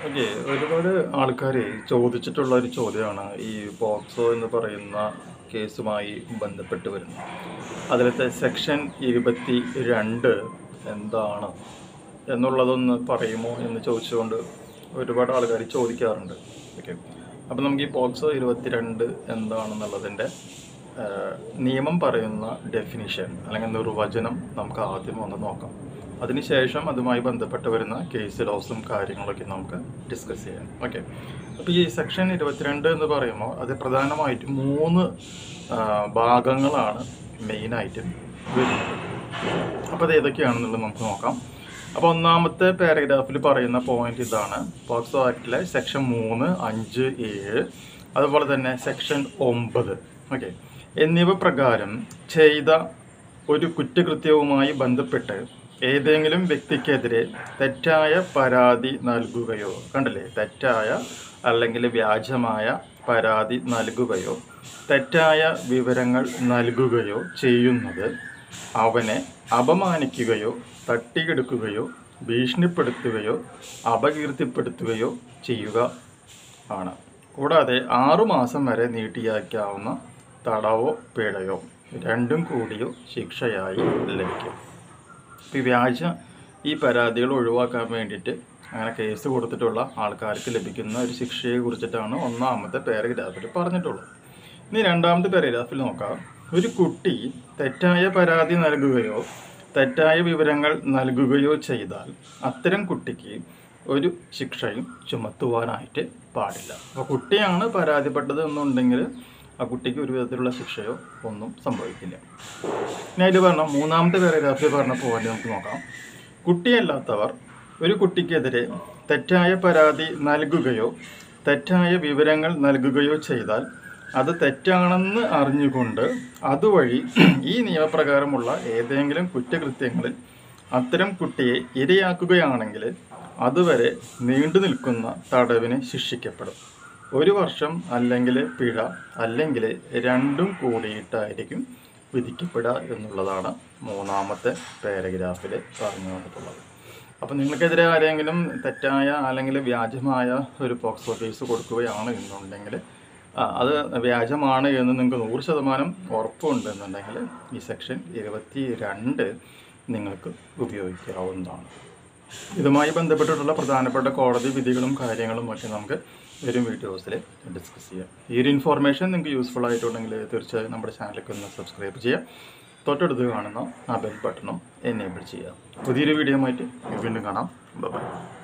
Okay, ഒരുപാട് ആൾക്കാർ ചോദിച്ചിട്ടുള്ള ഒരു ചോദ്യമാണ് ഈ പോക്സോ എന്ന് പറയുന്ന കേസുമായി ബന്ധപ്പെട്ട് വരുന്നത്. അതിലത്തെ സെക്ഷൻ 22 എന്താണ് എന്നുള്ളതൊന്ന് പറയുമോ എന്ന് ചോദിച്ചുകൊണ്ട് ഒരുപാട് ആൾക്കാർ ചോദിക്കാറുണ്ട്. ഓക്കെ, അപ്പം നമുക്ക് ഈ പോക്സോ 22 എന്താണെന്നുള്ളതിൻ്റെ നിയമം പറയുന്ന ഡെഫിനിഷൻ അല്ലെങ്കിൽ നിർവചനം നമുക്ക് ആദ്യം ഒന്ന് നോക്കാം. അതിനുശേഷം അതുമായി ബന്ധപ്പെട്ട് വരുന്ന കേസ് ലോസും കാര്യങ്ങളൊക്കെ നമുക്ക് ഡിസ്കസ് ചെയ്യാം. ഓക്കെ, അപ്പോൾ ഈ സെക്ഷൻ 22 എന്ന് പറയുമ്പോൾ അത് പ്രധാനമായിട്ടും 3 ഭാഗങ്ങളാണ് മെയിനായിട്ട് വരുന്നത്. അപ്പോൾ അത് ഏതൊക്കെയാണെന്നുള്ളത് നമുക്ക് നോക്കാം. അപ്പോൾ ഒന്നാമത്തെ പാരഗ്രാഫിൽ പറയുന്ന പോയിന്റ് ഇതാണ്: പോക്സോ ആക്ടിലെ സെക്ഷൻ 3, 5, 7 അതുപോലെ തന്നെ സെക്ഷൻ 9 ഓക്കെ എന്നിവ പ്രകാരം ചെയ്ത ഒരു കുറ്റകൃത്യവുമായി ബന്ധപ്പെട്ട് ഏതെങ്കിലും വ്യക്തിക്കെതിരെ തെറ്റായ പരാതി നൽകുകയോ, കണ്ടില്ലേ, തെറ്റായ അല്ലെങ്കിൽ വ്യാജമായ പരാതി നൽകുകയോ തെറ്റായ വിവരങ്ങൾ നൽകുകയോ ചെയ്യുന്നത് അവനെ അപമാനിക്കുകയോ തട്ടിയെടുക്കുകയോ ഭീഷണിപ്പെടുത്തുകയോ അപകീർത്തിപ്പെടുത്തുകയോ ചെയ്യുക ആണ്. കൂടാതെ 6 മാസം വരെ നീട്ടിയാക്കാവുന്ന തടവോ പിഴയോ രണ്ടും കൂടിയോ ശിക്ഷയായി ലഭിക്കും. ഈ പരാതികൾ ഒഴിവാക്കാൻ വേണ്ടിയിട്ട് അങ്ങനെ കേസ് കൊടുത്തിട്ടുള്ള ആൾക്കാർക്ക് ലഭിക്കുന്ന ഒരു ശിക്ഷയെ കുറിച്ചിട്ടാണ് ഒന്നാമത്തെ പാരഗ്രാഫിൽ പറഞ്ഞിട്ടുള്ളത്. ഇനി രണ്ടാമത്തെ പാരഗ്രാഫിൽ നോക്കാം. ഒരു കുട്ടി തെറ്റായ പരാതി നൽകുകയോ തെറ്റായ വിവരങ്ങൾ നൽകുകയോ ചെയ്താൽ അത്തരം കുട്ടിക്ക് ഒരു ശിക്ഷയും ചുമത്തുവാനായിട്ട് പാടില്ല. അപ്പോൾ കുട്ടിയാണ് പരാതിപ്പെട്ടത് എന്നുണ്ടെങ്കിൽ ആ കുട്ടിക്ക് ഒരു വിധത്തിലുള്ള ശിക്ഷയോ ഒന്നും സംഭവിക്കില്ല. ഇനി അതിൽ പറഞ്ഞ മൂന്നാമത്തെ പാരഗ്രാഫിൽ പറഞ്ഞ പോയിന്റ് നമുക്ക് നോക്കാം. കുട്ടിയല്ലാത്തവർ ഒരു കുട്ടിക്കെതിരെ തെറ്റായ പരാതി നൽകുകയോ തെറ്റായ വിവരങ്ങൾ നൽകുകയോ ചെയ്താൽ അത് തെറ്റാണെന്ന് അറിഞ്ഞുകൊണ്ട് അതുവഴി ഈ നിയമപ്രകാരമുള്ള ഏതെങ്കിലും കുറ്റകൃത്യങ്ങളിൽ അത്തരം കുട്ടിയെ ഇരയാക്കുകയാണെങ്കിൽ അതുവരെ നീണ്ടു നിൽക്കുന്ന തടവിന് ശിക്ഷിക്കപ്പെടും. 1 വർഷം അല്ലെങ്കിൽ പിഴ അല്ലെങ്കിൽ രണ്ടും കൂടിയിട്ടായിരിക്കും വിധിക്കപ്പെടുക എന്നുള്ളതാണ് മൂന്നാമത്തെ പാരഗ്രാഫിൽ പറഞ്ഞു വന്നിട്ടുള്ളത്. അപ്പം നിങ്ങൾക്കെതിരെ ആരെങ്കിലും തെറ്റായ അല്ലെങ്കിൽ വ്യാജമായ ഒരു പോക്സോ കേസ് കൊടുക്കുകയാണ് എന്നുണ്ടെങ്കിൽ അത് വ്യാജമാണ് എന്ന് നിങ്ങൾക്ക് 100% ഉറപ്പുണ്ടെന്നുണ്ടെങ്കിൽ ഈ സെക്ഷൻ 22 നിങ്ങൾക്ക് ഉപയോഗിക്കാവുന്നതാണ്. ഇതുമായി ബന്ധപ്പെട്ടിട്ടുള്ള പ്രധാനപ്പെട്ട കോടതി വിധികളും കാര്യങ്ങളും ഒക്കെ നമുക്ക് വരും വീഡിയോസിൽ ഡിസ്കസ് ചെയ്യാം. ഈ ഒരു ഇൻഫോർമേഷൻ നിങ്ങൾക്ക് യൂസ്ഫുൾ ആയിട്ടുണ്ടെങ്കിൽ തീർച്ചയായും നമ്മുടെ ചാനലിലേക്ക് ഒന്ന് സബ്സ്ക്രൈബ് ചെയ്യുക. തൊട്ടടുത്ത് കാണുന്ന ആ ബെൽ ബട്ടണും എനേബിൾ ചെയ്യുക. പുതിയൊരു വീഡിയോ ആയിട്ട് വീണ്ടും കാണാം. ബൈ.